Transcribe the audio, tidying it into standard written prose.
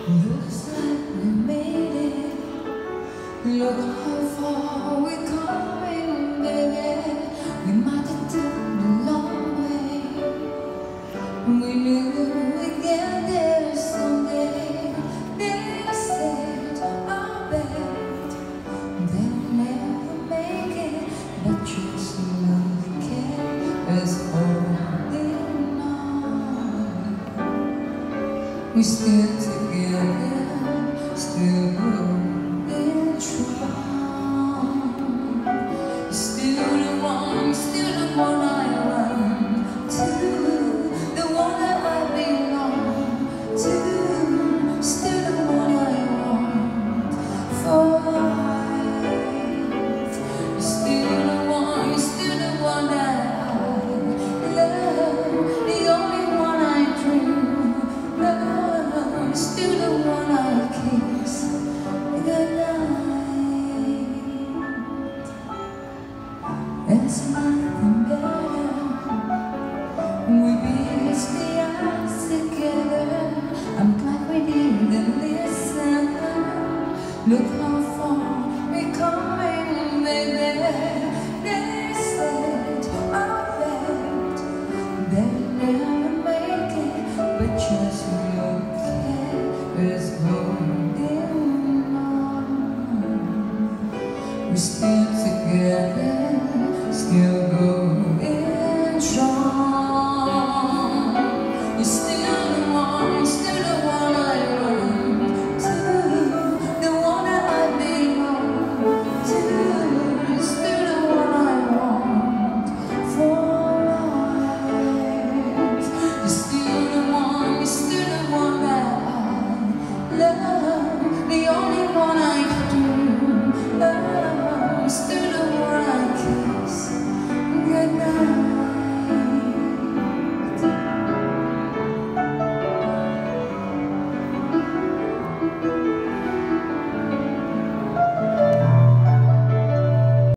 Looks like we made it. Look how far we're coming, baby. We might have taken a long way. We knew we'd get there someday. They said, I bet they'll never make it, but just look at us holding on. We're still together, still going strong. You're still the one I run to, the one that I belong to, still the one I want for life. You're still the one that I love, the only one I dream of, still the one I kiss goodnight. There's nothing better. We reached the eyes together. I'm glad we didn't listen. Look how far we're coming, baby. They said, I bet they'll never make it, but just look at us holding on. We're still together.